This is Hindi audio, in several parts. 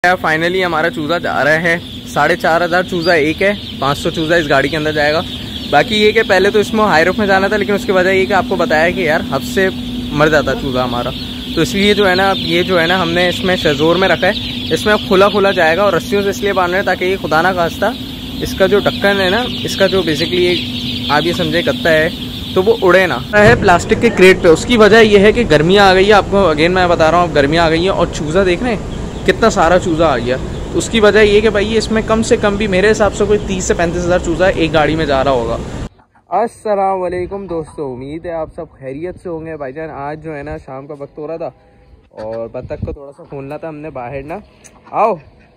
फाइनली हमारा चूज़ा जा रहा है। 4,500 चूज़ा एक है, 500 चूज़ा इस गाड़ी के अंदर जाएगा। बाकी ये कि पहले तो इसमें हाई रूफ में जाना था, लेकिन उसकी वजह ये कि आपको बताया कि यार हद से मर जाता चूज़ा हमारा, तो इसलिए जो है ना, अब ये जो है ना हमने इसमें शेजोर में रखा है। इसमें खुला जाएगा और रस्सियों से इसलिए बांध रहे हैं ताकि ये खुदा ना खास्ता इसका जो ढक्कन है ना, इसका जो बेसिकली आप ये समझे गत्ता है, तो वो उड़े ना है प्लास्टिक के क्रेट पे। उसकी वजह ये है कि गर्मियाँ आ गई है, आपको अगेन मैं बता रहा हूँ, गर्मियाँ आ गई हैं और चूज़ा देख रहे हैं कितना सारा चूज़ा आ गया। तो उसकी वजह ये कि भाई इसमें कम से कम भी मेरे हिसाब से कोई 30 से 35 हज़ार चूज़ा एक गाड़ी में जा रहा होगा। अस्सलाम वालेकुम दोस्तों, उम्मीद है आप सब खैरियत से होंगे। भाईजान आज जो है ना शाम का वक्त हो रहा था और बत्तख को थोड़ा सा खोलना था हमने बाहर ना, आओ।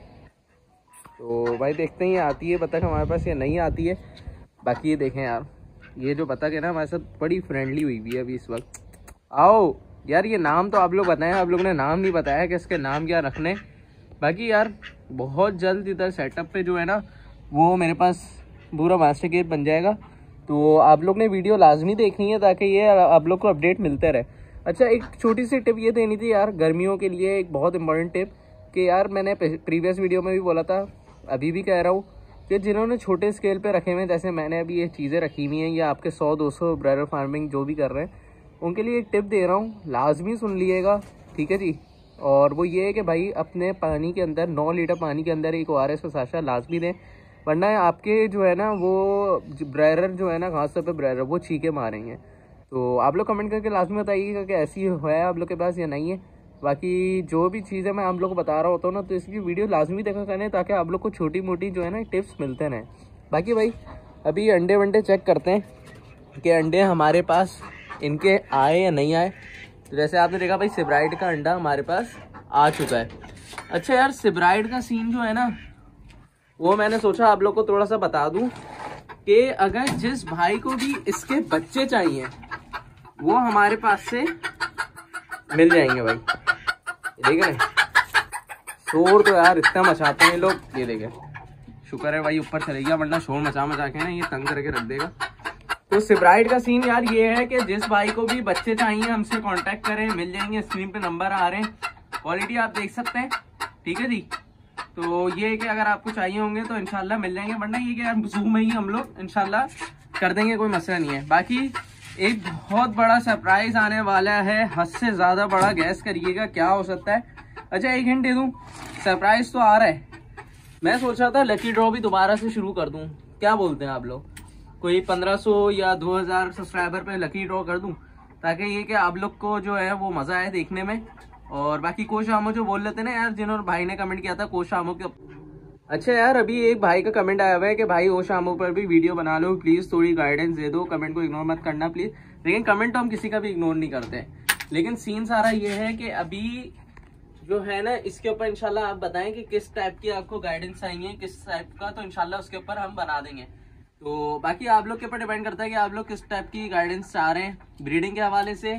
तो भाई देखते हैं आती है बत्तख हमारे पास या नहीं आती है। बाकी ये देखें यार, ये जो बत्तख है ना हमारे साथ बड़ी फ्रेंडली हुई हुई है अभी इस वक्त। आओ यार, ये नाम तो आप लोग बताएं, आप लोगों ने नाम नहीं बताया कि इसके नाम क्या रखने। बाकी यार बहुत जल्द इधर सेटअप पे जो है ना वो मेरे पास पूरा मास्टर गेट बन जाएगा, तो आप लोग ने वीडियो लाजमी देखनी है ताकि ये आप लोग को अपडेट मिलते रहे। अच्छा, एक छोटी सी टिप ये देनी थी यार गर्मियों के लिए, एक बहुत इंपॉर्टेंट टिप कि यार मैंने प्रीवियस वीडियो में भी बोला था, अभी भी कह रहा हूँ कि जिन्होंने छोटे स्केल पे रखे हुए हैं, जैसे मैंने अभी ये चीज़ें रखी हुई हैं, या आपके 100-200 ब्रायलर फार्मिंग जो भी कर रहे हैं, उनके लिए एक टिप दे रहा हूँ, लाजमी सुन लीजिएगा, ठीक है जी। और वो ये है कि भाई अपने पानी के अंदर 9 लीटर पानी के अंदर एक ORS का साशा लाजमी दें, वरना आपके जो है ना वो ब्रायलर जो है ना खासतौर पे ब्रायलर वो चीखे मारेंगे। तो आप लोग कमेंट करके लाजमी बताइएगा कि ऐसी है आप लोग के पास या नहीं है। बाकी जो भी चीज़ें मैं आप लोग को बता रहा होता हूँ ना, तो इसकी वीडियो लाजमी देखा करें ताकि आप लोग को छोटी मोटी जो है ना टिप्स मिलते रहें। बाकी भाई अभी अंडे वंडे चेक करते हैं कि अंडे हमारे पास इनके आए या नहीं आए। तो जैसे आपने देखा भाई सिब्राइड का अंडा हमारे पास आ चुका है। अच्छा यार, सिब्राइड का सीन जो है ना वो मैंने सोचा आप लोग को थोड़ा सा बता दूं कि अगर जिस भाई को भी इसके बच्चे चाहिए वो हमारे पास से मिल जाएंगे भाई। देख रहे शोर तो यार इतना मचाते हैं लोग, ये देखे, शुक्र है भाई ऊपर चले गया, वरना शोर मचा के ना ये तंग करके रख देगा। तो सिब्राइड का सीन यार ये है कि जिस भाई को भी बच्चे चाहिए हमसे कांटेक्ट करें, मिल जाएंगे। स्क्रीन पे नंबर आ रहे हैं, क्वालिटी आप देख सकते हैं, ठीक है जी। तो ये है कि अगर आपको चाहिए होंगे तो इंशाल्लाह मिल जाएंगे, वरना ये कि जूम में ही हम लोग इंशाल्लाह कर देंगे, कोई मसला नहीं है। बाकी एक बहुत बड़ा सरप्राइज आने वाला है, हद से ज़्यादा बड़ा, गैस करिएगा क्या हो सकता है। अच्छा एक हिंट दे दूँ, सरप्राइज तो आ रहा है। मैं सोच रहा था लकी ड्रॉ भी दोबारा से शुरू कर दूँ, क्या बोलते हैं आप लोग? कोई 1500 या 2000 सब्सक्राइबर पे लकी ड्रॉ कर दूं, ताकि ये कि आप लोग को जो है वो मज़ा आए देखने में। और बाकी कोश आमो जो बोल लेते ना यार, जिन्होंने भाई ने कमेंट किया था कोश आमो के। अच्छा यार, अभी एक भाई का कमेंट आया हुआ है कि भाई ओश आमो पर भी वीडियो बना लो प्लीज़, थोड़ी गाइडेंस दे दो, कमेंट को इग्नोर मत करना प्लीज़। लेकिन कमेंट तो हम किसी का भी इग्नोर नहीं करते, लेकिन सीन सारा ये है कि अभी जो है ना इसके ऊपर इंशाल्लाह आप बताएं कि किस टाइप की आपको गाइडेंस चाहिए, किस टाइप का, तो इंशाल्लाह उसके ऊपर हम बना देंगे। तो बाकी आप लोग के ऊपर डिपेंड करता है कि आप लोग किस टाइप की गाइडेंस चाह रहे हैं, ब्रीडिंग के हवाले से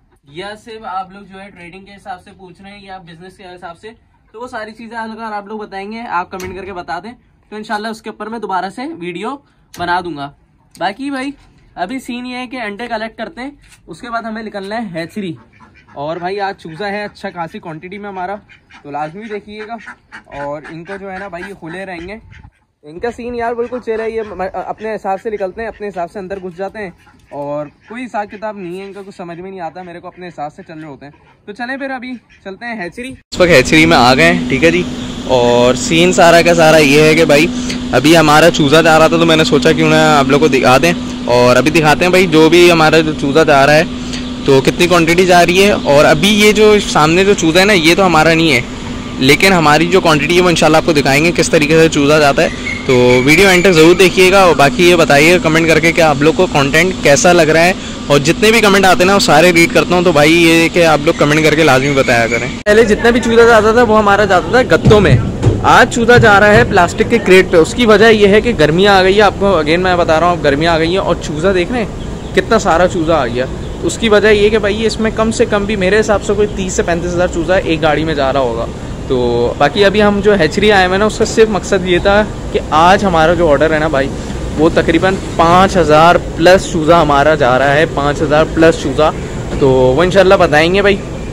या सिर्फ आप लोग जो है ट्रेडिंग के हिसाब से पूछ रहे हैं या बिजनेस के हिसाब से। तो वो सारी चीज़ें अगर आप लोग बताएंगे, आप कमेंट करके बता दें, तो इंशाल्लाह उसके ऊपर मैं दोबारा से वीडियो बना दूंगा। बाकी भाई अभी सीन ये है कि अंडे कलेक्ट करते हैं, उसके बाद हमें निकलना है हैचरी। और भाई आज चूज़ा है अच्छा खासी क्वांटिटी में हमारा, तो लाजमी देखिएगा। और इनको जो है ना भाई ये खुले रहेंगे, इनका सीन यार बिल्कुल चेहरा, ये अपने हिसाब से निकलते हैं, अपने हिसाब से अंदर घुस जाते हैं और कोई हिसाब किताब नहीं है इनका, कुछ समझ में नहीं आता, मेरे को अपने हिसाब से चल रहे होते हैं। तो चलें फिर अभी चलते हैं हैचरी। इस वक्त हैचरी में आ गए, ठीक है जी। और सीन सारा का सारा ये है कि भाई अभी हमारा चूज़ा जा रहा था, तो मैंने सोचा कि उन्हें आप लोग को दिखा दें। और अभी दिखाते हैं भाई जो भी हमारा जो चूज़ा जा रहा है तो कितनी क्वान्टिटी जा रही है। और अभी ये जो सामने जो चूज़ा है ना ये तो हमारा नहीं है, लेकिन हमारी जो क्वांटिटी है वो इंशाल्लाह आपको दिखाएंगे किस तरीके से चूज़ा जाता है। तो वीडियो एंड तक ज़रूर देखिएगा। और बाकी ये बताइए कमेंट करके कि आप लोग को कंटेंट कैसा लग रहा है, और जितने भी कमेंट आते हैं ना वो सारे रीड करता हूँ। तो भाई ये कि आप लोग कमेंट करके लाजमी बताया करें। पहले जितना भी चूज़ा जाता था वो हमारा जाता था गत्तों में, आज चूज़ा जा रहा है प्लास्टिक के क्रेट पे। उसकी वजह यह है कि गर्मियाँ आ गई है, आपको अगेन मैं बता रहा हूँ गर्मियाँ आ गई हैं और चूज़ा देख रहे हैं कितना सारा चूज़ा आ गया। उसकी वजह ये कि भाई इसमें कम से कम भी मेरे हिसाब से कोई 30 से 35 हज़ार चूज़ा एक गाड़ी में जा रहा होगा। तो बाकी अभी हम जो हैचरी आए हैं ना, उसका सिर्फ मकसद ये था कि आज हमारा जो ऑर्डर है ना भाई वो तकरीबन 5000 प्लस चूज़ा हमारा जा रहा है, 5000 प्लस चूज़ा। तो वो इंशाल्लाह बताएंगे भाई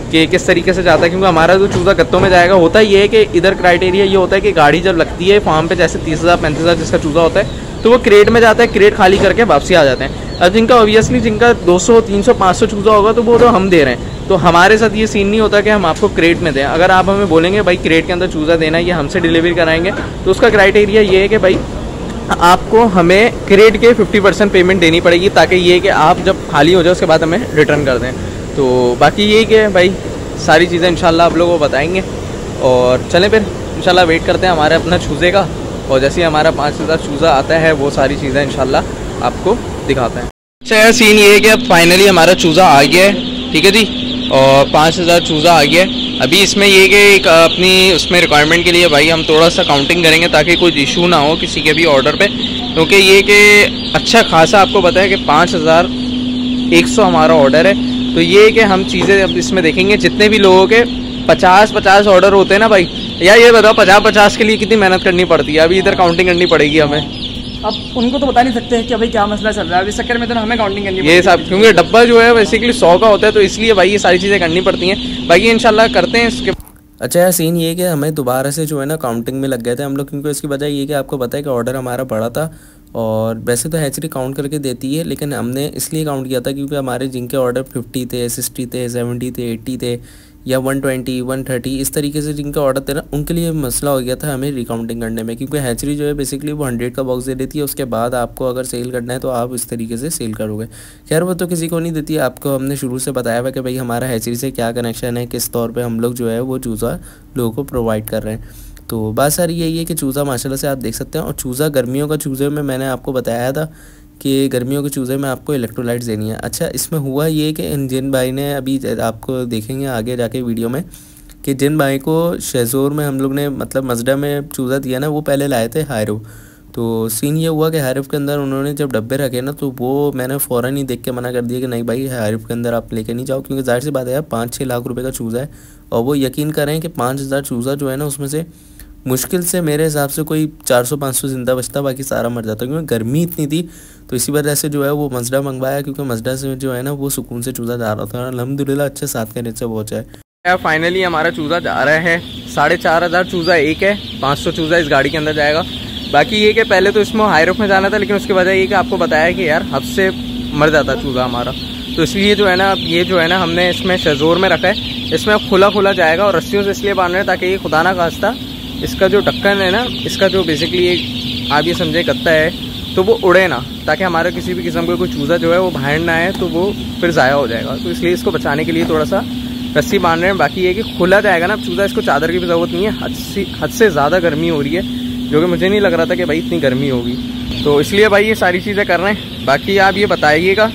कि किस तरीके से जाता है, क्योंकि हमारा जो चूज़ा गत्तों में जाएगा होता ये है कि इधर क्राइटेरिया ये होता है कि गाड़ी जब लगती है फार्म पे, जैसे 30,000 35,000 जिसका चूज़ा होता है, तो वो क्रेट में जाता है, क्रेट खाली करके वापसी आ जाते हैं। अब जिनका ऑब्वियसली जिनका 200 300 500 चूज़ा होगा तो वो तो हम दे रहे हैं, तो हमारे साथ ये सीन नहीं होता कि हम आपको क्रेट में दें। अगर आप हमें बोलेंगे भाई क्रेट के अंदर चूज़ा देना है, ये हमसे डिलीवरी कराएंगे, तो उसका क्राइटेरिया ये है कि भाई आपको हमें क्रेट के 50% पेमेंट देनी पड़ेगी, ताकि ये कि आप जब खाली हो जाए उसके बाद हमें रिटर्न कर दें। तो बाकी ये कि भाई सारी चीज़ें इंशाल्लाह आप लोगों को बताएंगे। और चलें फिर इंशाल्लाह वेट करते हैं हमारे अपना चूज़े का, और जैसे ही हमारा 5,000 चूज़ा आता है वो सारी चीज़ें इंशाल्लाह आपको दिखाते हैं। अच्छा यार सीन ये है कि अब फाइनली हमारा चूज़ा आ गया है, ठीक है जी, और 5,000 चूज़ा आ गया है। अभी इसमें ये कि एक अपनी उसमें रिक्वायरमेंट के लिए भाई हम थोड़ा सा काउंटिंग करेंगे ताकि कोई इशू ना हो किसी के भी ऑर्डर पे, क्योंकि ये कि अच्छा खासा आपको पता है कि 5,100 हमारा ऑर्डर है। तो ये कि हम चीज़ें अब इसमें देखेंगे, जितने भी लोगों के 50-50 ऑर्डर होते हैं ना भाई, या ये बताओ 50-50 के लिए कितनी मेहनत करनी पड़ती है। अभी इधर काउंटिंग करनी पड़ेगी हमें। अब उनको तो बता नहीं सकते कि भाई क्या मसला चल रहा है, इस चक्कर में तो हमें काउंटिंग करनी ये सब, क्योंकि डब्बा जो है बेसिकली 100 का होता है, तो इसलिए भाई ये सारी चीज़ें करनी पड़ती हैं। बाकी इंशाल्लाह करते हैं इसके। अच्छा यार सीन ये कि हमें दोबारा से जो है ना काउंटिंग में लग गए थे हम लोग, क्योंकि इसकी वजह ये कि आपको पता है कि ऑर्डर हमारा बड़ा था, और वैसे तो हैचरी काउंट करके देती है, लेकिन हमने इसलिए काउंट किया था क्योंकि हमारे जिनके ऑर्डर 50 थे, 60 थे, 70 थे, 80 थे, या 120, 130 इस तरीके से जिनका ऑर्डर थे ना, उनके लिए मसला हो गया था हमें रिकाउंटिंग करने में, क्योंकि हैचरी जो है बेसिकली वो 100 का बॉक्स दे देती है। उसके बाद आपको अगर सेल करना है तो आप इस तरीके से सेल करोगे। खैर वो तो किसी को नहीं देती है, आपको हमने शुरू से बताया हुआ कि भाई हमारा हैचरी से क्या कनेक्शन है, किस तौर पर हम लोग जो है वो चूज़ा लोगों को प्रोवाइड कर रहे हैं। तो बात सारी यही है कि चूज़ा माशाल्लाह से आप देख सकते हैं, और चूज़ा गर्मियों का चूज़े में मैंने आपको बताया था कि गर्मियों के चूज़े में आपको इलेक्ट्रोलाइट्स देनी है। अच्छा इसमें हुआ ये कि जिन भाई ने अभी आपको देखेंगे आगे जाके वीडियो में कि जिन भाई को शेजोर में हम लोग ने मतलब मजडा में चूज़ा दिया ना, वो पहले लाए थे हायरूफ। तो सीन ये हुआ कि हायरूफ के अंदर उन्होंने जब डब्बे रखे ना, तो वो मैंने फ़ौरन ही देख के मना कर दिया कि नहीं भाई हायरूफ के अंदर आप लेके नहीं जाओ, क्योंकि जाहिर सी बात है यार 5-6 लाख रुपए का चूज़ा है, और वो यकीन करें कि 5,000 चूज़ा जो है ना उसमें से मुश्किल से मेरे हिसाब से कोई 400-500 ज़िंदा बचता, बाकी सारा मर जाता, क्योंकि गर्मी इतनी थी। तो इसी वजह से जो है वो मजडा मंगवाया, क्योंकि मजडा से जो है ना वो सुकून से चूज़ा जा रहा था। अल्हम्दुलिल्लाह अच्छे 7 के रेट से पहुँचा है। यार फाइनली हमारा चूज़ा जा रहा है, 4,500 चूज़ा एक है, 500 चूज़ा इस गाड़ी के अंदर जाएगा। बाकी ये कि पहले तो इसमें हाईरूफ में जाना था, लेकिन उसकी वजह ये कि आपको बताया कि यार हद से मर जाता चूज़ा हमारा, तो इसलिए जो है ना ये जो है ना हमने इसमें शेजोर में रखा है। इसमें खुला जाएगा, और रस्सियों से इसलिए बांध रहे हैं ताकि ये खुदा ना खास्ता इसका जो ढक्कन है ना, इसका जो बेसिकली एक आप ये समझे गत्ता है, तो वो उड़े ना, ताकि हमारा किसी भी किस्म का कोई चूज़ा जो है वो बाहर ना आए, तो वो फिर ज़ाया हो जाएगा। तो इसलिए इसको बचाने के लिए थोड़ा सा रस्सी बांध रहे हैं। बाकी ये कि खुला जाएगा ना चूज़ा, इसको चादर की भी ज़रूरत नहीं है। हद से ज़्यादा गर्मी हो रही है, जो कि मुझे नहीं लग रहा था कि भाई इतनी गर्मी होगी, तो इसलिए भाई ये सारी चीज़ें कर रहे हैं। बाकी आप ये बताइएगा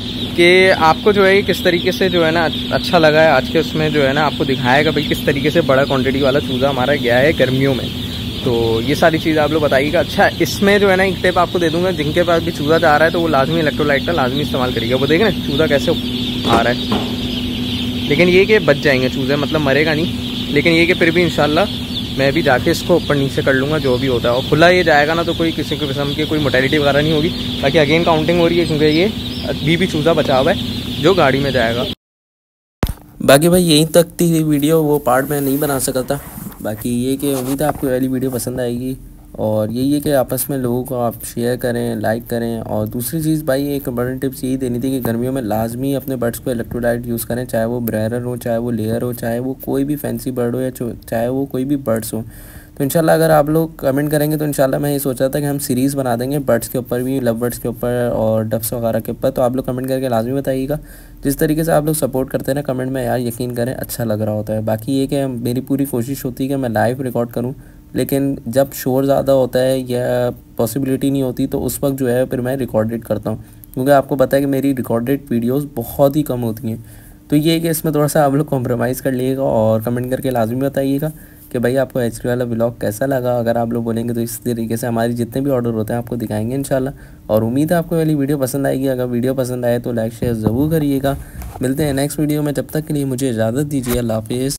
कि आपको जो है किस तरीके से जो है ना अच्छा लगा है आज के उसमें, जो है ना आपको दिखाएगा भाई किस तरीके से बड़ा क्वांटिटी वाला चूज़ा हमारा गया है गर्मियों में। तो ये सारी चीज़ आप लोग बताइएगा। अच्छा इसमें जो है ना एक टिप आपको दे दूंगा, जिनके पास भी चूज़ा जा रहा है तो वो लाजमी इलेक्ट्रोलाइट का लाजमी इस्तेमाल करिएगा। वो देखें ना चूज़ा कैसे आ रहा है, लेकिन ये कि बच जाएंगे चूज़े, मतलब मरेगा नहीं, लेकिन ये कि फिर भी इंशाल्लाह मैं भी जाके इसको ऊपर नीचे कर लूँगा जो भी होता है। और खुला ये जाएगा ना तो कोई किसी किस्म की कोई मोटेलिटी वगैरह नहीं होगी। बाकी अगेन काउंटिंग हो रही है, क्योंकि ये अभी भी चूज़ा बचा हुआ है जो गाड़ी में जाएगा। बाकी भाई यहीं तक थी वीडियो, वो पार्ट मैं नहीं बना सका था। बाकी ये कि उम्मीद है आपको वाली वीडियो पसंद आएगी, और यही है कि आपस में लोगों को आप शेयर करें, लाइक करें। और दूसरी चीज़ भाई एक बड़ी टिप्स यही देनी थी कि गर्मियों में लाजमी अपने बर्ड्स को इलेक्ट्रोलाइट यूज़ करें, चाहे वो ब्रेरर हो, चाहे वो लेयर हो, चाहे वो कोई भी फैंसी बर्ड हो, या चाहे वो कोई भी बर्ड्स हो। तो इंशाल्लाह अगर आप लोग कमेंट करेंगे तो इंशाल्लाह मैं ये सोच रहा था कि हम सीरीज़ बना देंगे बर्ड्स के ऊपर भी, लव बर्ड्स के ऊपर और डब्स वगैरह के ऊपर। तो आप लोग कमेंट करके लाजमी बताइएगा। जिस तरीके से आप लोग सपोर्ट करते हैं ना कमेंट में, यार यकीन करें अच्छा लग रहा होता है। बाकी ये कि मेरी पूरी कोशिश होती है कि मैं लाइव रिकॉर्ड करूँ, लेकिन जब शोर ज़्यादा होता है या पॉसिबिलिटी नहीं होती तो उस वक्त जो है फिर मैं रिकॉर्डेड करता हूँ, क्योंकि आपको पता है कि मेरी रिकॉर्डेड वीडियोस बहुत ही कम होती हैं। तो ये है कि इसमें थोड़ा सा आप लोग कॉम्प्रोमाइज़ कर लीजिएगा, और कमेंट करके लाजमी बताइएगा कि भाई आपको एचडी वाला व्लॉग कैसा लगा। अगर आप लोग बोलेंगे तो इस तरीके से हमारे जितने भी ऑर्डर होते हैं आपको दिखाएंगे इंशाल्लाह। और उम्मीद है आपको वाली वीडियो पसंद आएगी। अगर वीडियो पसंद आए तो लाइक शेयर ज़रूर करिएगा। मिलते हैं नेक्स्ट वीडियो में, जब तक के लिए मुझे इजाज़त दीजिए। अल्लाह हाफिज़।